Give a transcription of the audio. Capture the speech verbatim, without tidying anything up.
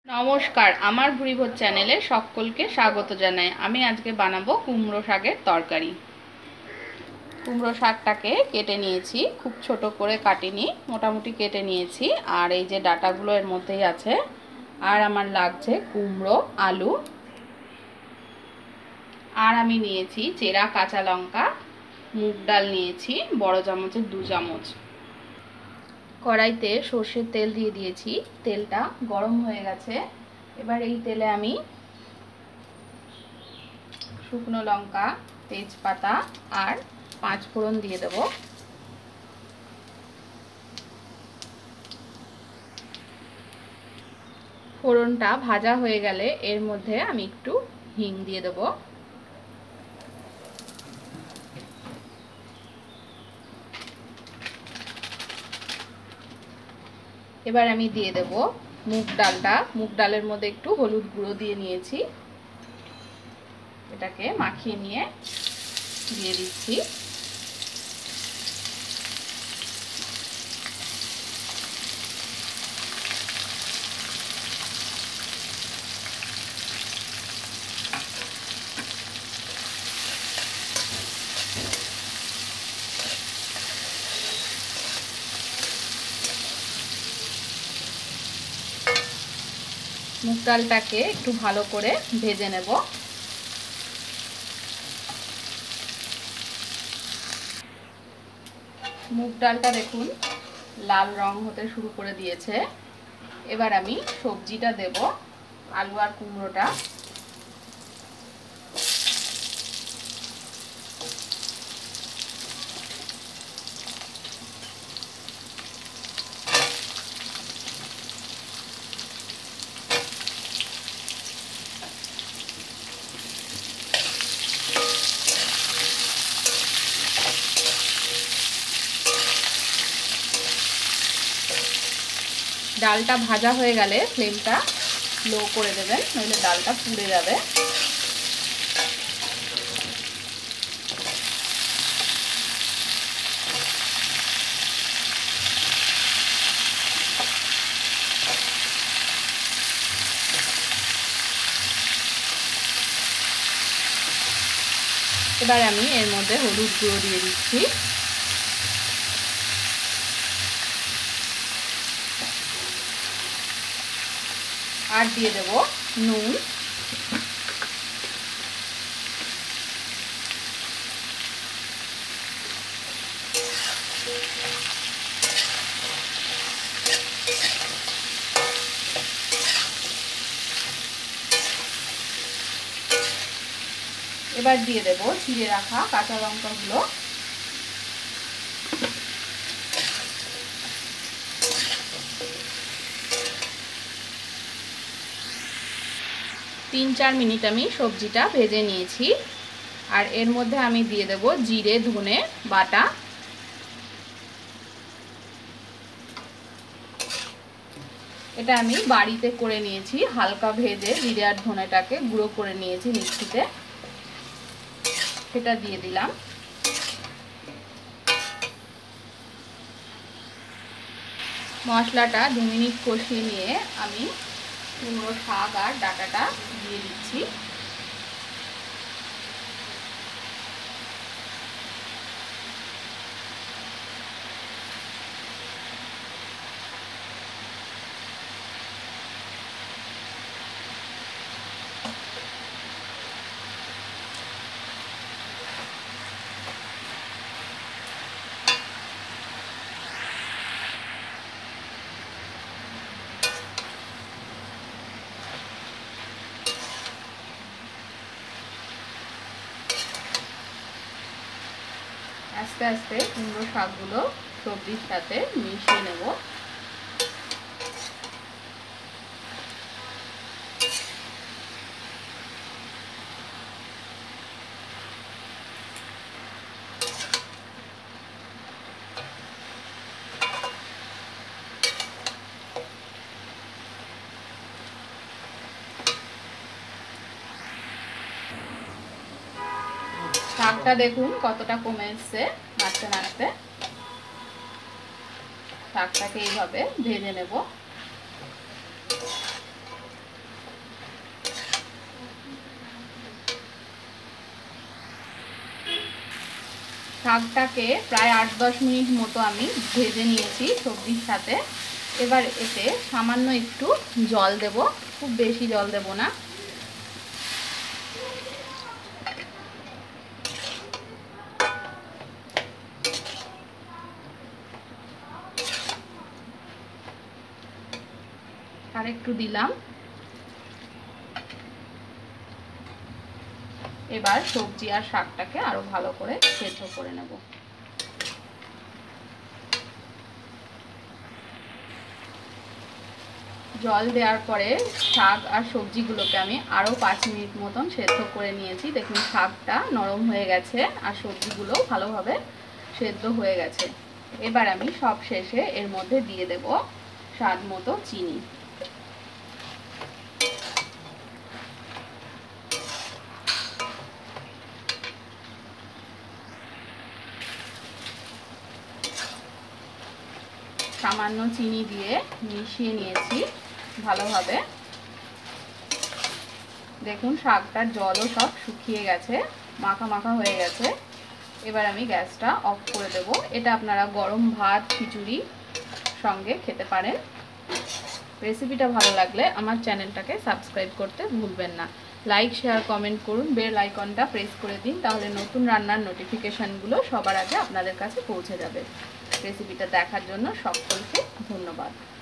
নমস্কার, আমার ভুরিভোজ চ্যানেলে সকলকে স্বাগত জানাই। আমি আজকে বানাবো কুমড়ো শাকের তরকারি। কুমড়ো শাকটাকে কেটে নিয়েছি, খুব ছোট করে কাটিনি, মোটামুটি কেটে নিয়েছি। আর এই যে ডাঁটাগুলো এর মধ্যেই আছে। আর আমার লাগছে কুমড়ো, আলু, আর আমি নিয়েছি চেরা কাঁচা লঙ্কা, মুগ ডাল নিয়েছি বড় চামচের দু চামচ। কড়াইতে সর্ষের তেল দিয়ে দিয়েছি, তেলটা গরম হয়ে গেছে। এবার এই তেলে আমি শুকনো লঙ্কা, তেজপাতা আর পাঁচ ফোড়ন দিয়ে দেব। ফোড়নটা ভাজা হয়ে গেলে এর মধ্যে আমি একটু হিং দিয়ে দেব। এবার আমি দিয়ে দেব মুগ ডালটা। মুগ ডালের মধ্যে একটু হলুদ গুঁড়ো দিয়ে নিয়েছি, এটাকে মাখিয়ে নিয়ে দিয়ে দিচ্ছি। মুগ ডালটাকে একটু ভালো করে ভেজে নেব। মুগ ডালটা দেখুন লাল রং হতে শুরু করে দিয়েছে। এবার আমি সবজিটা দেব, আলু আর কুমড়োটা। ডালটা ভাজা হয়ে গেলে ফ্লেমটা লো করে দেবেন, নইলে ডালটা পুড়ে যাবে। এবার আমি এর মধ্যে হলুদ গুঁড়ো দিয়ে দিচ্ছি। আর দিয়ে দেব নুন। এবার দিয়ে দেব চিড়ে রাখা কাঁচা লঙ্কাগুলো। তিন চার মিনিট আমি সবজিটা ভেজে নিয়েছি। আর এর মধ্যে আমি দিয়ে দেব জিরে ধনে বাটা। এটা আমি বাড়িতে করে নিয়েছি, হালকা ভেজে জিরে আর ধনেটাকে গুঁড়ো করে নিয়েছি মিক্সিতে, সেটা দিয়ে দিলাম। মশলাটা দু মিনিট কষিয়ে নিয়ে আমি কুমড়ো শাক আর ডাঁটাটা দিয়ে দিচ্ছি। আস্তে আস্তে কুমড়ো শাকগুলো সবজির সাথে মিশিয়ে নেব। শাকটা দেখুন কতটা কমে এসছে নাড়তে নাড়তে। শাকটাকে এইভাবে ভেজে নেব। শাকটাকে প্রায় আট দশ মিনিট মতো আমি ভেজে নিয়েছি সবজির সাথে। এবার এতে সামান্য একটু জল দেব, খুব বেশি জল দেব না। আর একটু দিলাম। এবার সবজি আর শাকটাকে আরো ভালো করে সেদ্ধ করে নেব। জল দেওয়ার পরে শাক আর সবজিগুলোকে আমি আরও পাঁচ মিনিট মতন সেদ্ধ করে নিয়েছি। দেখুন শাকটা নরম হয়ে গেছে আর সবজিগুলো ভালোভাবে সেদ্ধ হয়ে গেছে। এবার আমি সব শেষে এর মধ্যে দিয়ে দেব স্বাদ মতো চিনি। সামান্য চিনি দিয়ে মিশিয়ে নিয়েছি ভালোভাবে। দেখুন শাকটার জলও সব শুকিয়ে গেছে, মাখা মাখা হয়ে গেছে। এবার আমি গ্যাসটা অফ করে দেব। এটা আপনারা গরম ভাত খিচুড়ি সঙ্গে খেতে পারেন। রেসিপিটা ভালো লাগলে আমার চ্যানেলটাকে সাবস্ক্রাইব করতে ভুলবেন না। লাইক শেয়ার কমেন্ট করুন, বেল আইকনটা প্রেস করে দিন, তাহলে নতুন রান্নার নোটিফিকেশানগুলো সবার আগে আপনাদের কাছে পৌঁছে যাবে। রেসিপিটা দেখার জন্য সকলকে ধন্যবাদ।